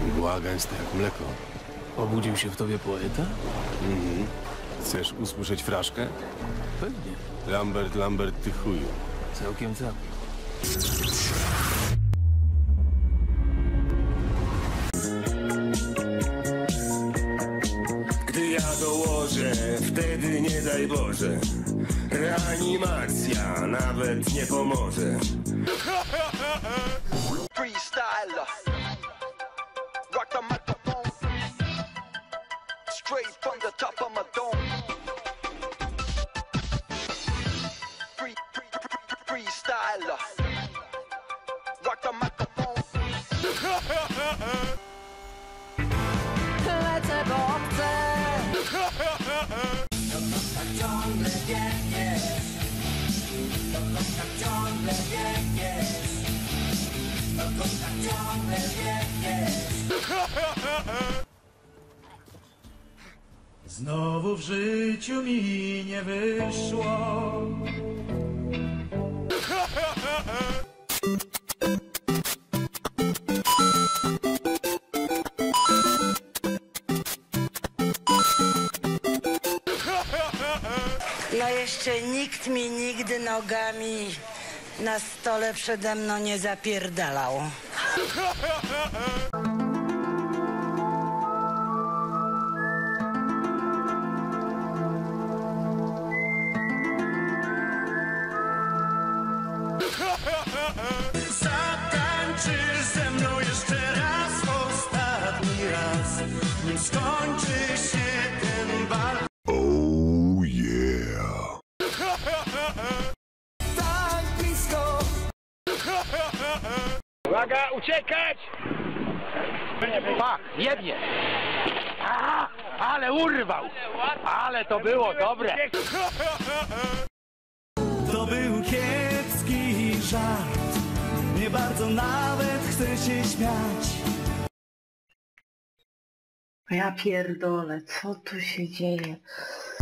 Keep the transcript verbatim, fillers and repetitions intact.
Błagańste jak mleko. Obudził się w tobie poeta? Mhm. Chcesz usłyszeć fraszkę? Pewnie. Lambert, Lambert, ty chuju. Całkiem całkiem. Gdy ja dołożę, wtedy nie daj Boże, reanimacja nawet nie pomoże. Freestyler, rock the microphone, straight from the top of my dome. Free, free, free, freestyler, rock the microphone. Lecę, bo chcę. Tak ciągle biegniesz, dokąd tak ciągle biegniesz, dokąd tak ciągle biegniesz. Znowu w życiu mi nie wyszło. No jeszcze nikt mi nigdy nogami na stole przede mną nie zapierdalał. Zatańczysz ze mną jeszcze raz, ostatni raz, nim skończy się ten bal. Oh yeah. Tak blisko. Uwaga, uciekać! Pach, jebnie! Aha, ale urwał! Ale to było dobre! To był kiepski żart. Nie bardzo nawet chcę się śmiać. Ja pierdolę, co tu się dzieje?